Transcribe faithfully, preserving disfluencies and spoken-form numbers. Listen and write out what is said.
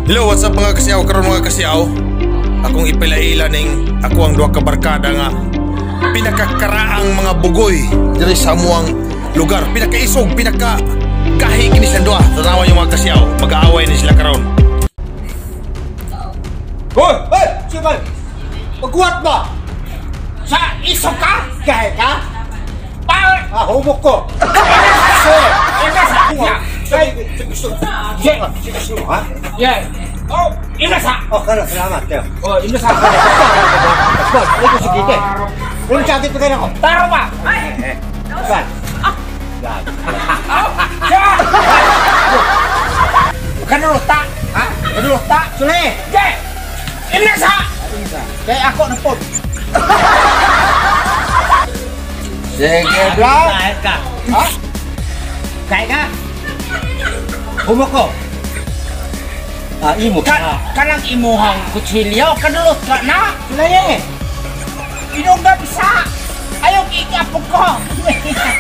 Hello, what's up mga kasiyaw? Karon mga kasiyaw, akong ipilaila ning ako ang duha ka barkada nga pinakakaraang mga bugoy diri sa amuang lugar. Pinakaisog, pinaka kahi kini sa duha. Tanawan yung mga kasiyaw, mag-aaway ni sila karon. Hoy, hoy, sibay. Pagkuhat ba? Sa isog ka? Kahi ka? Pa! Ah, humok ko. Sir, ina sa kuha. Say, gusto. Yeah, gusto ha? Yeah. Oh, ina sa. Oh, kana salamat kayo. Oh, ina sa. Bos, ito si Kite. Kung sakit pa kayo ako. Taro pa. Ay. Saan? Ah. Yan. Yan. Kanuluta. Ha? Kanuluta. Sule. Yeah. Ina sa. Kaya ako na po. Sige, bro. Kahit ka. Ha? Kahit ka? Humok ko. Ah, imo ka. Kanang imuhang kutsilyo. Kadulot ka na. Sulaye. Inong gabisa. Ayaw kikapog ko.